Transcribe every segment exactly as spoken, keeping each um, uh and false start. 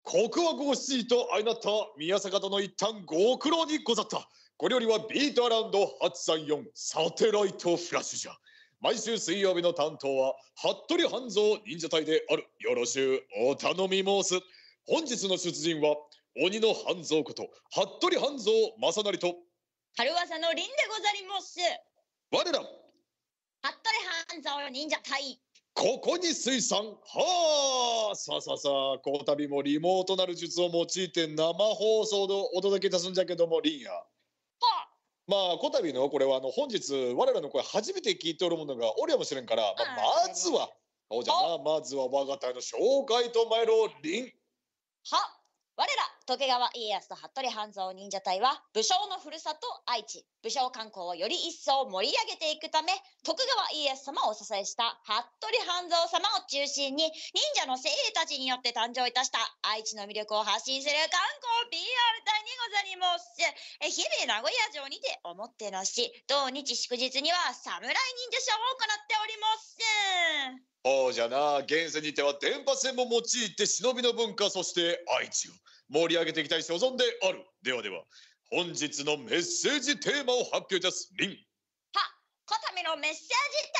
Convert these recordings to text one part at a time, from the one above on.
ここはご七と相なった宮坂殿一旦ご苦労にござった。これよりはビートアラウンドはちさんよんサテライトフラッシュじゃ。毎週水曜日の担当は服部半蔵忍者隊である。よろしゅうお頼み申す。本日の出陣は鬼の半蔵こと服部半蔵正成と春噂の凛でござります。 我ら服部半蔵忍者隊、 ここに水産。はあ、さあさあさあ、この度もリモートなる術を用いて生放送でお届けいたすんじゃけども、リンや。 はまあ、こたびのこれはあの本日我らの声初めて聞いておる者がおるやもしれんから、まあ、まずはそうじゃな、まずは我が隊の紹介と参ろう。リン。 は我ら徳川家康と服部半蔵忍者隊は武将のふるさと愛知、武将観光をより一層盛り上げていくため、徳川家康様をお支えした服部半蔵様を中心に忍者の精鋭たちによって誕生いたした愛知の魅力を発信する観光 ピーアール 隊にござります。え日々名古屋城にておもてなし、同日祝日には侍忍者ショーを行っております。 そうじゃな、現世にては電波戦も用いて忍びの文化、そして愛知を盛り上げていきたい所存である。ではでは本日のメッセージテーマを発表いたす。リン。 はこたびのメッセージテ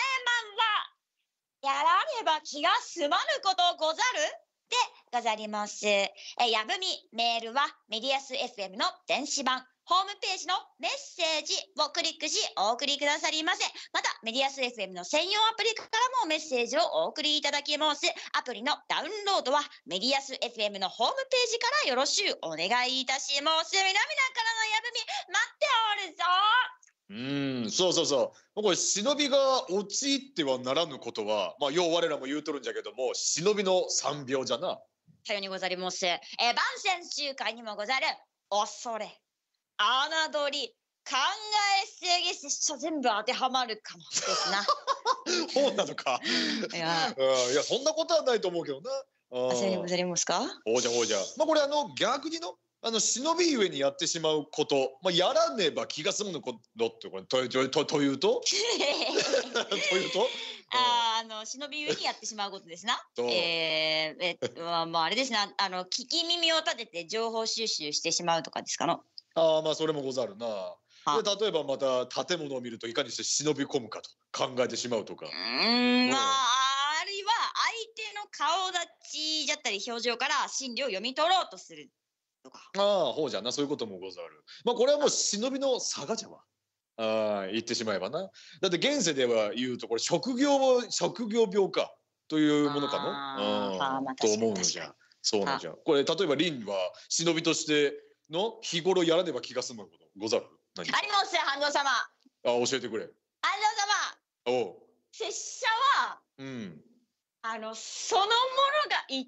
ーマは、やらねば気が済まぬことござるでござります。えやぶみメールはメディアス エフエム の電子版ホームページのメッセージをクリックしお送りくださりませ。またメディアス エフエム の専用アプリからもメッセージをお送りいただけます。アプリのダウンロードはメディアス エフエム のホームページからよろしゅうお願いいたします。皆々からのやぶみ待っておるぞ。 うん、そうそうそう。これ忍びが陥ってはならぬことは、まあ要我らも言うとるんじゃけども、忍びの三病じゃな。 さようにござります。えー、万戦集会にもござる恐れ、侮り、考えすぎ、拙者全部当てはまるかもですな。 そうなのか。 いや、 うん、いやそんなことはないと思うけどな。 あ、さようにござりますか。 ほうじゃほうじゃ。まあこれあの逆にのあの忍びゆえにやってしまうこと、まあやらねば気が済むのことってこれとととというとというと。 ああの忍びゆえにやってしまうことですな。えー、えまああれですな、あの聞き耳を立てて情報収集してしまうとかですかの。 ああ、まあそれもござるな。で例えばまた建物を見るといかにして忍び込むかと考えてしまうとか。 うーん、まああるいは相手の顔立ちだったり表情から心理を読み取ろうとするとか。 ああ、ほうじゃな、そういうこともござる。まあこれはもう忍びの差がじゃわ。ああ、言ってしまえばな。だって現世では言うとこれ職業職業病かというものかの。ああ、と思うのじゃ。そうなんじゃ。これ例えばリンは忍びとしての日頃やらねば気が済むことござる。 何？ありますよ、半蔵様。あ、 教えてくれ。 半蔵様。 おう。 拙者は、 うん。 あのそのものが言った、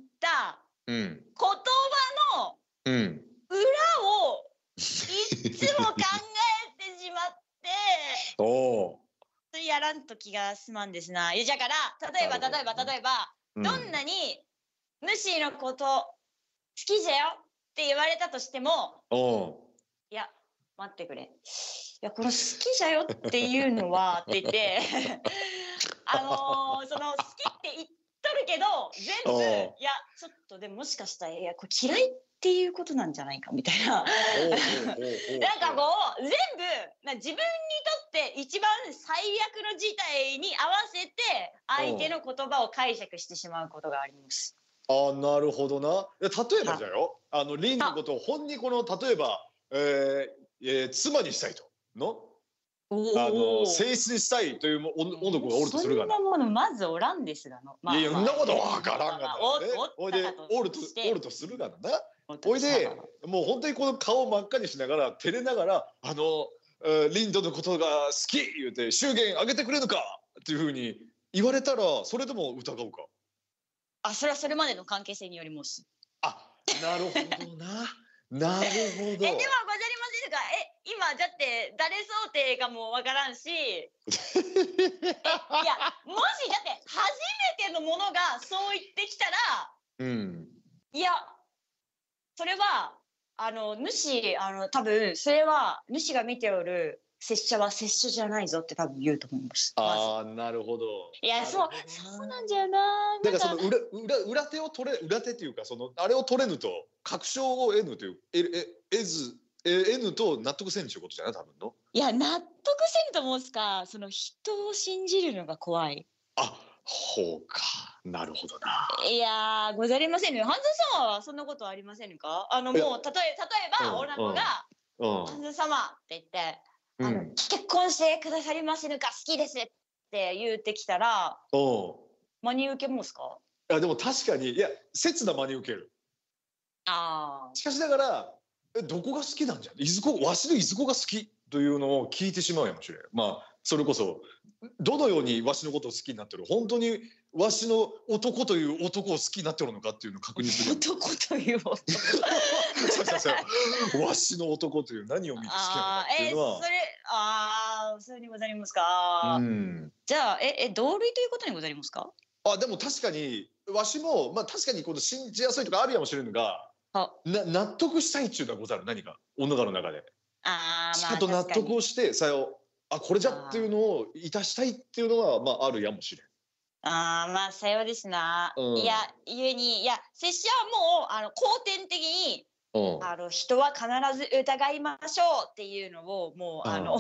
うん、 言葉の裏をいつも考えてしまって、 おそれやらんと気が済まんですな。いやじゃから例えば例えば例えば、うん、どんなに主のこと好きじゃよって言われたとしても、 おいや待ってくれ、いやこの好きじゃよっていうのはって言ってあのー、その好きって言っとるけど全部いやちょっとでももしかしたらいやこれ嫌いっていうことなんじゃないかみたいななんかこう全部な自分にとって一番最悪の事態に合わせて相手の言葉を解釈してしまうことがあります。 あ、なるほどな。例えばじゃよ、あのリンのことを本にこの例えば、えーえー、妻にしたいとのあの性質したいという女の子がおるとするがな。 そんなものまずおらんですがの。 いやいやそんなことわからんがな。おいでおるとおるとするがな。おいでもう本当にこの顔を真っ赤にしながら照れながらあのリンドのことが好き言うて祝言あげてくれぬかっていうふうに言われたらそれでも疑うか。 あ、それはそれまでの関係性によります。 あ、なるほどな。なるほど。え、でもござりませんか。え、今だって誰想定かもわからんし。え、いや、もしだって初めてのものがそう言ってきたら、 うん。 いや、それはあの主あの多分それは主が見ておる拙者は拙者じゃないぞって多分言うと思います。 ああ、なるほど。 いや、そう、そうなんだよな。 だからその裏裏裏手を取れ裏手っていうかそのあれを取れぬと確証を得ぬというええ得ずえ得ぬと納得せんということじゃない多分の。 いや納得せんと思うんすか。その人を信じるのが怖い。 あ、ほうか。なるほどな。 いやござりませんね。半蔵様はそんなことありませんか。あのもう例え例えば女の子が半蔵様って言って。あの、うん、結婚してくださりませぬか好きですって言ってきたら真に受けますか。 いやでも確かにいや切な真に受ける。 あしかしながらえどこが好きなんじゃいずこわしのいずこが好きというのを聞いてしまうやもしれん。まあそれこそどのようにわしのことを好きになってる本当にわしの男という男を好きになってるのかっていうのを確認する。 男という男そうそうそうわしの男という何を見て好きなのかっていうのは。 えー、それああそれにござりますか。うん、じゃあええ同類ということにござりますか。 あでも確かにわしもまあ確かにこの信じやすいとかあるやもしれんがな納得したいっちゅうのはござる何か女の中で。 ああまああと納得をしてさよあこれじゃっていうのをいたしたいっていうのはまああるやもしれん。 ああまあさようですな、うん、いやゆえにいや拙者はもうあの後天的に、うん、あの人は必ず疑いましょうっていうのをもうあのあの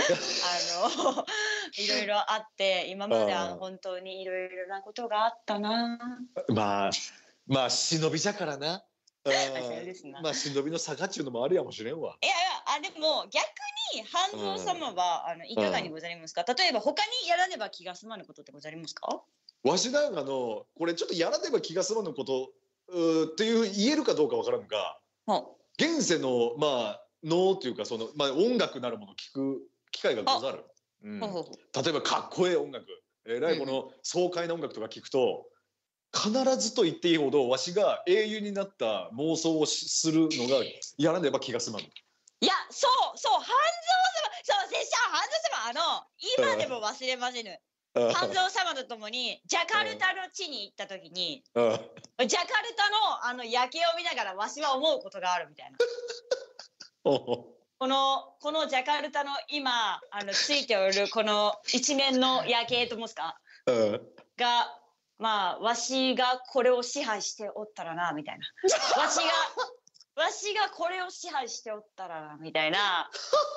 いろいろあって今まであの本当にいろいろなことがあったな。 まあまあ忍びじゃからな。まあ忍びの差がっちゅうのもあるやもしれんわ。 いやいやあでも逆に半蔵様は、うん、あのいかがにござりますか。例えば他にやらねば気が済まぬことってござりますか。 わしなんかのこれちょっとやらねば気が済まぬことうっていう言えるかどうかわからんが、現世のまあ脳というかそのまあ音楽なるものを聞く機会がござる。うん、例えばかっこええ音楽、えらいこの爽快な音楽とか聞くと。必ずと言っていいほどわしが英雄になった妄想をするのがやらねば気が済まぬ。 いやそうそう半蔵様そう拙者半蔵様あの今でも忘れませぬ。半蔵様と共にジャカルタの地に行った時にジャカルタのあの夜景を見ながらわしは思うことがあるみたいな。このこのジャカルタの今あのついておるこの一面の夜景と申すかが。まあわしがこれを支配しておったらなみたいなわしがわしがこれを支配しておったらなみたいな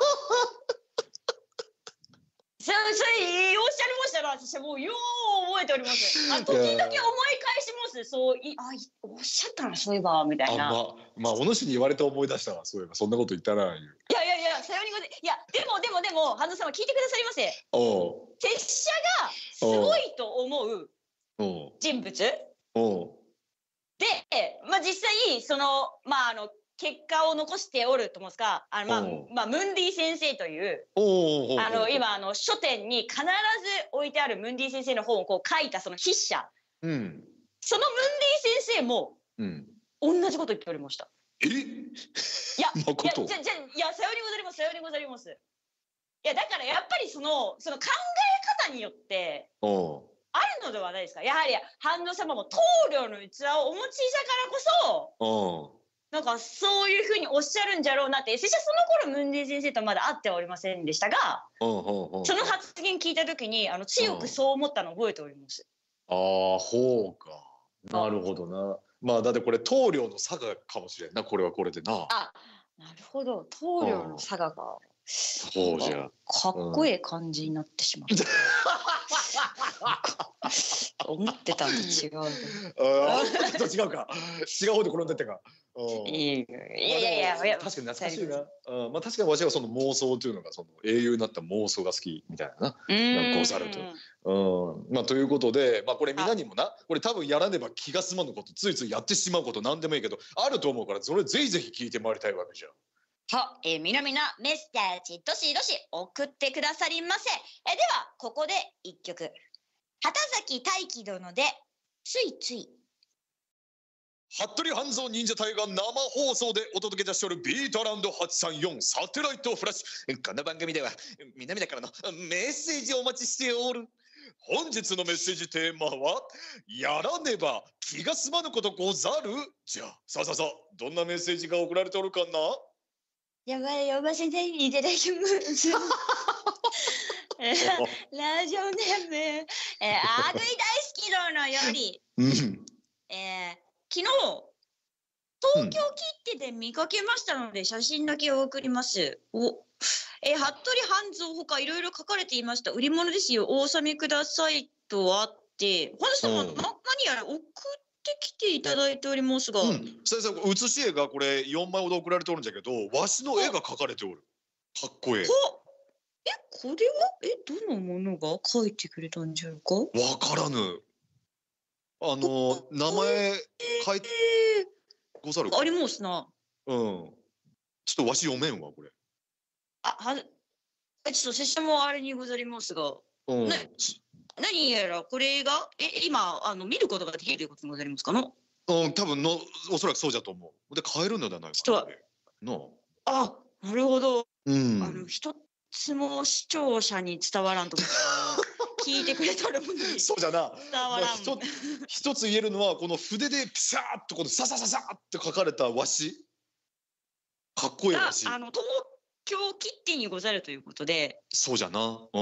それおっしゃりましたら私はもうよう覚えております。あ時々思い返しますそういあおっしゃったらそういえばみたいな。 あまあまあお主に言われて思い出したわそういえばそんなこと言ったら。いやいやいやさようにございいやでもでもでも半蔵様聞いてくださりませ。お拙者がすごいと思う人物で、まあ、実際そのまああの結果を残しておると思うんですかあの、まあまあ、ムンディ先生というあの今あの書店に必ず置いてあるムンディ先生の本をこう書いたその筆者、うん、そのムンディ先生も、うん、同じこと言っておりました。 えいやいやじゃじゃいやさようにござりますさようにござります。いやだからやっぱりそのその考え方によってあるのではないですか。やはり半蔵様も棟梁の器をお持ちだからこそなんかそういうふうにおっしゃるんじゃろうなって。拙者その頃ムンディ先生とまだ会っておりませんでしたがその発言聞いた時にあの強くそう思ったのを覚えております。 ああほうかなるほどな。まあだってこれ棟梁の差がかもしれんなこれはこれでな。 あなるほど棟梁の差がか。 そうじゃかっこいい感じになってしまう。思ってたのと違う。 ああ、と違うか。違う方で転んでったか。 いやいやいや、 確かに懐かしいな。まあ確かに私はその妄想というのがその英雄になった妄想が好きみたいなな。ござると。まあということで、まあこれみんなにもな、これ多分やらねば気が済まぬこと、ついついやってしまうことなんでもいいけど、あると思うから、それぜひぜひ聞いてまいりたいわけじゃん。 は、えー、みなみなメッセージどしどし送ってくださりませ。えー、ではここで一曲。畑崎大輝殿でついつい。 服部半蔵忍者隊が生放送でお届け出しておるビートアラウンドはちさんよんサテライトフラッシュ。この番組では南田からのメッセージをお待ちしておる。本日のメッセージテーマはやらねば気が済まぬことござるじゃ。さあさあさあどんなメッセージが送られておるかな。 やばい、呼ばせていただきます。えーラジオネーム、えー、あぐい大好き殿より、 うん。 えー、昨日、 うん東京切手で見かけましたので、写真だけお送ります。お、えー、服部半蔵ほかいろいろ書かれていました。売り物ですよ、お納めくださいとあって、本様、 うんな、何やら送ってきていただいておりますが、 うん。先生、写し絵がこれよんまいほど送られておるんじゃけど、わしの絵が描かれておる。かっこええ。 こえ、これはえ、どのものが書いてくれたんじゃろうか。 わからぬ。あの名前書いてえござるか。 ー、ありますな。 うん。ちょっとわし読めんわこれ。 あ、は、ちょっと拙者もあれにござりますが、 うん。 ね何やらこれがえ今あの見ることができるということにございますかの。 うん、多分のおそらくそうじゃと思う。で買えるのではないかな。の。 あ、なるほど。 うん。 あの一つも視聴者に伝わらんと思った聞いてくれとるものにそうじゃな。 伝わらん。 一つ一つ言えるのはこの筆でピシャーっとこのササササって書かれたわし。かっこいいわし。 あの東京切手にござるということで。 そうじゃな。うん。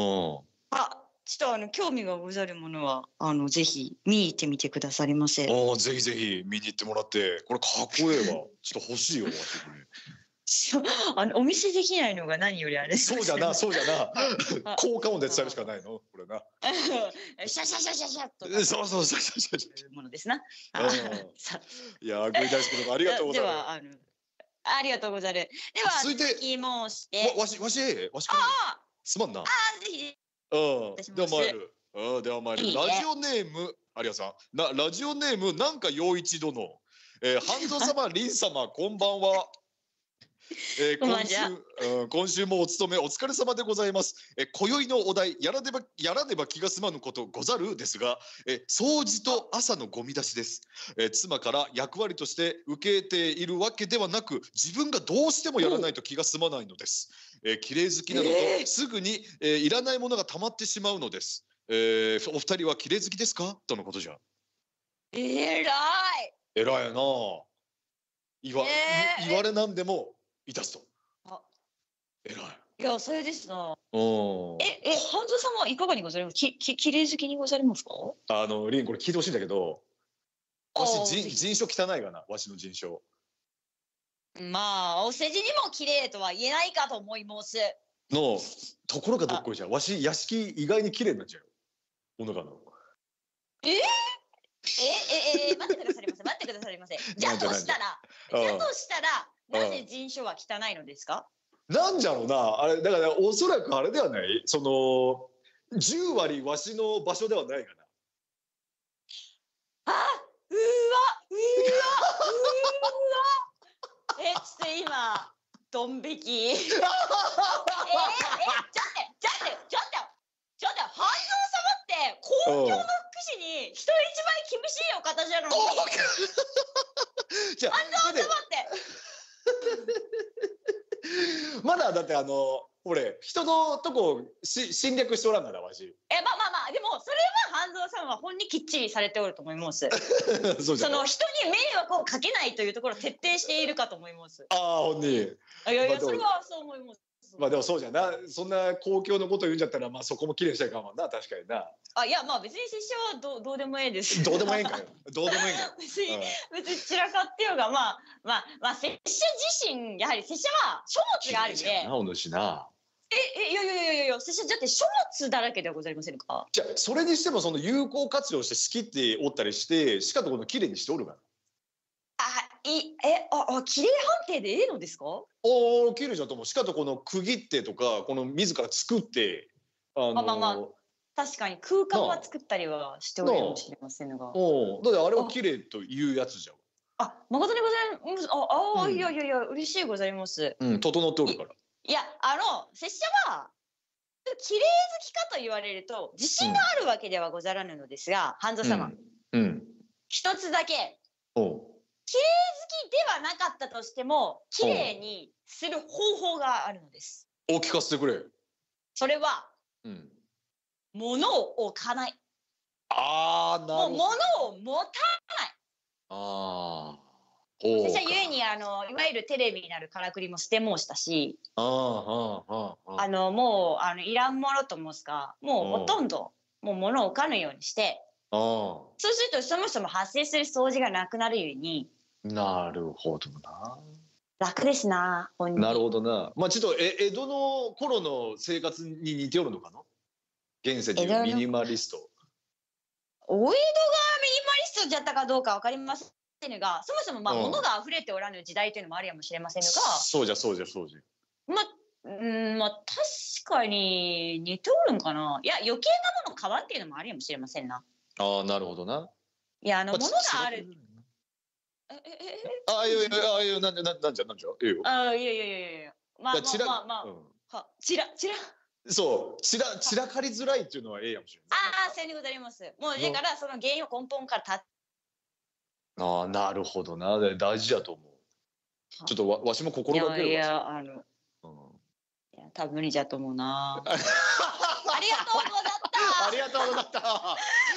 あ、ちょっとあの興味がござるものはあのぜひ見に行ってみてくださりませ。 ああ、ぜひぜひ見に行ってもらって、これかっこええわ。ちょっと欲しいよわしこれ。 あのお見せできないのが何よりあれ。 そうじゃな、そうじゃな。効果音で伝えるしかないの、これな。 シャシャシャシャシャと。 そうそうそうそうそう。 ものですな。 いや、グイ大好きのありがとうございます。 ではあのありがとうござる。では続いて続き申して。 わしわしわしか。すまんな。 ああ、ぜひ。 うん。では参る。うん、では参る。 いいねラジオネーム有賀さん。なラジオネームなんか陽一殿。えー、半蔵様、凛様、こんばんは。えー、今週、うん、今週もお勤めお疲れ様でございます。えー、今宵のお題やらねばやらねば気が済まぬことござるですが、えー、掃除と朝のゴミ出しです。えー、妻から役割として受けているわけではなく、自分がどうしてもやらないと気が済まないのです。えー、綺麗好きなのと、えー、すぐに、えー、いらないものが溜まってしまうのです。えー、お二人は綺麗好きですかとのことじゃ。 えらい。 えらいやな。言わ、えー、言われなんでもいたすと。あ、えらい。 いや、それですな。 おえ、え、半蔵さんはいかがにございます。き、き、綺麗好きにございますか。 あの、リン、これ聞いてほしいんだけど。わし、人、人書汚いかな、わしの人書。 まあ、お世辞にも綺麗とは言えないかと思います。 の、ところがどっこいじゃん。わし、屋敷意外に綺麗になっちゃうよ。おのがの。 えー、え、え、え、待ってくださいませ。待ってくださいませ。じゃとしたら、じゃとしたら、なぜ人書は汚いのですか。 なんじゃろうな、あれ、だから、おそらくあれではない。その、じゅう割わしの場所ではないかな。 あ、うわ、うわ、うわ。え、ちょっと今、ドン引き。え、え、ちょっと、ちょっと、ちょっと、ちょっと、半蔵様って公共の福祉に人一倍厳しいお方じゃのに。 じゃあ、 半蔵様って。 まだだってあの俺人のとこし侵略しておらんからわし。 え、まあまあまあ、でもそれは半蔵さんは本にきっちりされておると思います。 そうじゃその人に迷惑をかけないというところを徹底しているかと思います。 ああ、本人。いやいや、それはそう思います。 まあでもそうじゃな、そんな公共のこと言うんじゃったら、まあそこも綺麗にしたいかもな、確かにな。 あ、いや、まあ別に拙者はどうどうでもええです。 どうでもええんかよ。どうでもええんかよ。 別に、別に散らかってようが、まあまあまあ拙者自身やはり拙者は書物があるんで。 なお主な。 ええ、いやいやいやいやいや、拙者だって書物だらけではございませんか。 じゃあそれにしてもその有効活用して仕切っておったりして、しかとこの綺麗にしておるから。 あ、いえ、あ、あ、綺麗判定でええのですか。 おお、綺麗じゃと思う。しかとこの区切ってとか、この自ら作って、 あのー、まあまあ確かに空間は作ったりはしておるかもしれませんが。 おお、だってあれは綺麗というやつじゃん。 あ、誠にございます。あ、あ、うん、いやいやいや、嬉しいございます。 うん、整っておるから。 いや、あの拙者は綺麗好きかと言われると自信があるわけではござらぬのですが、半蔵様、 うん、うん、 一つだけ。 お綺麗好きではなかったとしても綺麗にする方法があるのです。 お聞かせてくれ。 それは、 うん、 物を置かない。 ああ、なるほど。 もう物を持たない。 ああ。 私はゆえにあのいわゆるテレビになるからくりも捨て申したし、 あああああのもうあのいらんものと申すか、もうほとんどもう物を置かぬようにして、 ああそうするとそもそも発生する掃除がなくなるゆえに、 なるほどな。 楽ですな。ほんになるほどな。まあちょっとえ江戸の頃の生活に似ておるのかな。現世でいうミニマリスト。 お江戸がミニマリストじゃったかどうかわかりませんが、そもそもまあうん物が溢れておらぬ時代というのもあるやもしれませんが、 そうじゃそうじゃそうじゃ。 まあ、うんまあ確かに似ておるんかな。いや余計なもの買わんっていうのもあるやもしれませんな。 ああなるほどな。 いやあのま物がある。えええああいやいやああいやなんじゃなんなんじゃなんじゃ。ええよ。 あいやいやいやいやいや。まあまだちらあまあまあ、 うんはちらちら。 そう散ら散らかりづらいっていうのはええやもしれない。 ああそういうことあります。もうだからその原因を根本からた。 ああなるほどな。大事だと思う。ちょっとわわしもい心がけるわ。 やいやあの。 うんいや多分無理じゃと思うな。ありがとうござった。 ありがとうござった。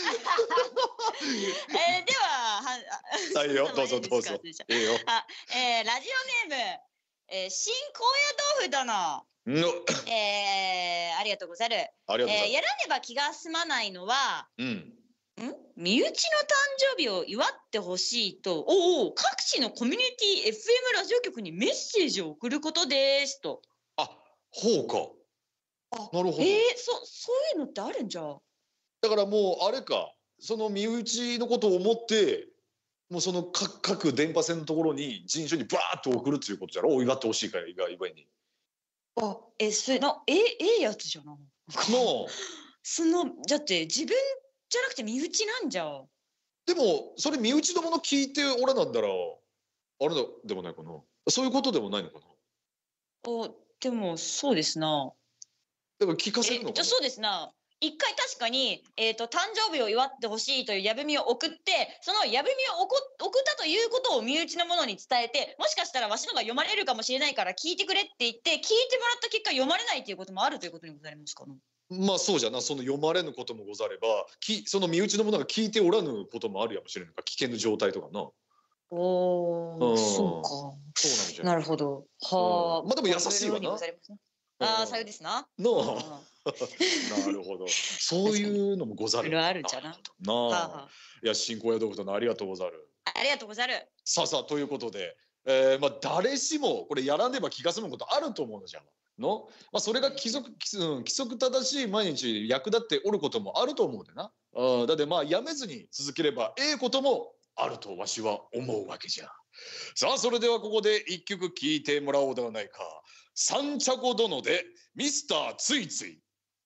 えー、ではははいよどうぞどうぞ。ええよ。 あ、えー、ラジオネーム、えー、新高野豆腐殿。 のえー、ありがとうござる。 ありがとうございます。 えー、やらねば気が済まないのは、 うん。 ん身内の誕生日を祝ってほしいと、おお各地のコミュニティ エフエム ラジオ局にメッセージを送ることですと。 あ、ほうか。 あなるほど。 えー、そそういうのってあるんじゃ。 だからもうあれか、その身内のことを思って、もうその各各電波線のところに人種にバーッと送るっていうことじゃろ。お祝ってほしいから以外に。 あ、え、それな、え、ええやつじゃな。 のその、だって自分じゃなくて身内なんじゃ。 でもそれ身内のもの聞いておらなんだらあれだでもないかな。そういうことでもないのかな。 あ、でもそうですな。 だから聞かせえ、 るのかな。 じゃそうですな。一回確かに、えー、と誕生日を祝ってほしいという矢文を送って、その矢文を送送ったということを身内の者に伝えて、もしかしたらわしのが読まれるかもしれないから聞いてくれって言って聞いてもらった結果読まれないということもあるということにございますかな。 まあそうじゃな。その読まれぬこともござれば、きその身内の者が聞いておらぬこともあるやもしれないか。危険な状態とかな。 おお、 うんそうか。 そうなんじゃ。 なるほど。はあ。 うんまあでも優しいわなろろにございますな。ああ、さようですな。 のうんなるほど。そういうのもござる。 いろいろあるんじゃな。 なるほどなはああ。 はいや新高野豆腐殿ありがとうござる。 あ、ありがとうござる。 さあさあということで、えー、まあ誰しもこれやらねば気が済むことあると思うのじゃの。まあそれが規則規則規則正しい毎日役立っておることもあると思うでな。あだってまあやめずに続ければええこともあるとわしは思うわけじゃ。さあそれではここで一曲聴いてもらおうではないか。サンチャコ殿でミスターついつい。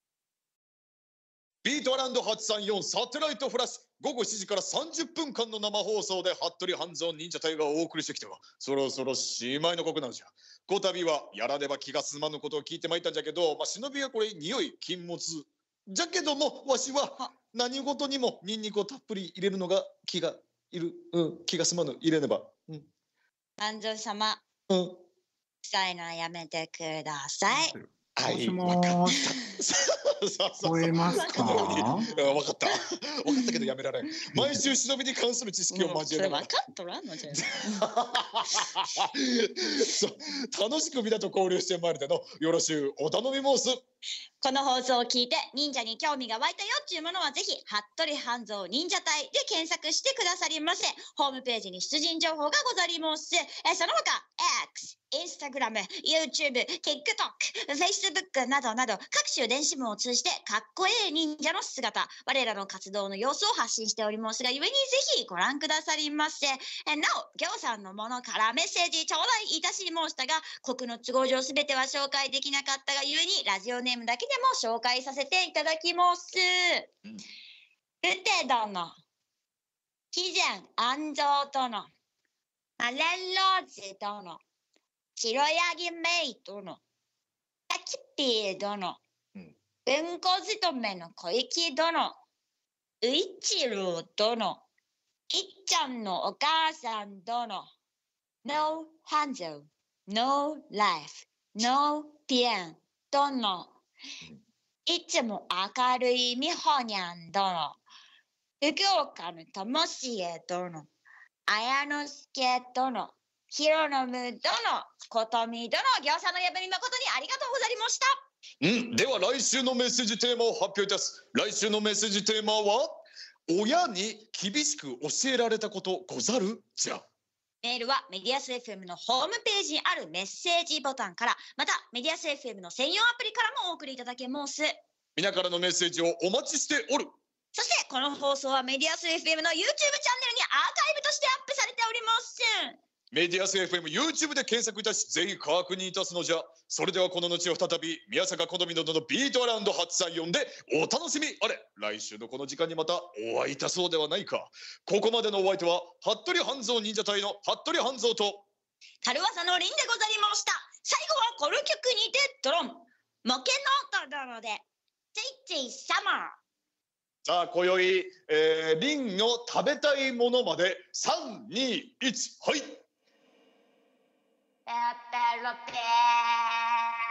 ビートアラウンドはちさんよんサテライトフラッシュごごしちじからさんじゅっぷんかんの生放送で服部半蔵忍者隊がお送りしてきたが、そろそろしまいの刻なのじゃ。こたびはやらねば気が済まぬことを聞いてまいったんじゃけど、まあ、忍びはこれ匂い禁物じゃけどもわしは何事にもニンニクをたっぷり入れるのが気がいる、うん、気が済まぬ入れねば。うん安蔵様、 うん臭いのはやめてください。 はもしい、わかもっーし、 た。そうそう聞こえますか？ このようにあわかった。わかったけどやめられん。毎週忍びに関する知識を交えながら分かっとらんのじゃ。 そう楽しくみんなと交流してまいりたのよろしゅうお頼み申す。 この放送を聞いて忍者に興味が湧いたよっちゅうものはぜひ服部半蔵忍者隊で検索してくださりませ。ホームページに出陣情報がござります。えその他 X、Instagram、YouTube、TikTok、Facebook などなど各種電子文を通じてかっこええ忍者の姿、我らの活動の様子を発信しておりますが、ゆえにぜひご覧くださりませ。えなお、ぎょうさんのものからメッセージ頂戴いたしましたが、国の都合上すべては紹介できなかったがゆえにラジオネームだけでも紹介させていただきます。 うんルテ殿、肥前安蔵殿、マレンローズ殿、白ヤギメイ殿、タキピー殿、 うん文庫勤めの小池殿、ういちろう殿、いっちゃんのお母さん殿、No ハンゾ、No life、No ピエン殿、いつも明るいみほにゃん殿、不行家のともしえ殿、 綾之助殿、広信殿、琴美殿、業者のやぶみ誠にありがとうございました。 うん、では来週のメッセージテーマを発表いたす。来週のメッセージテーマは、親に厳しく教えられたことござるじゃ。 メールはメディアス エフエム のホームページにあるメッセージボタンから、またメディアス エフエム の専用アプリからもお送りいただけます。 皆からのメッセージをお待ちしておる。 そしてこの放送はメディアス エフエム の YouTube チャンネルにアーカイブとしてアップされております。 メディアス エフエム YouTube で検索いたし、ぜひ確認いたすのじゃ。それではこの後を再び宮坂好み殿のビートアラウンド初さんよんでお楽しみあれ。来週のこの時間にまたお会いいたそうではないか。ここまでのお相手は服部半蔵忍者隊の服部半蔵と軽技の凛でございました。最後はこの曲にてドロンモケノートなのでチェイチェイサマー。 さあ今宵、えー、リンの食べたいものまでさんにいちはい。 ペーペロペー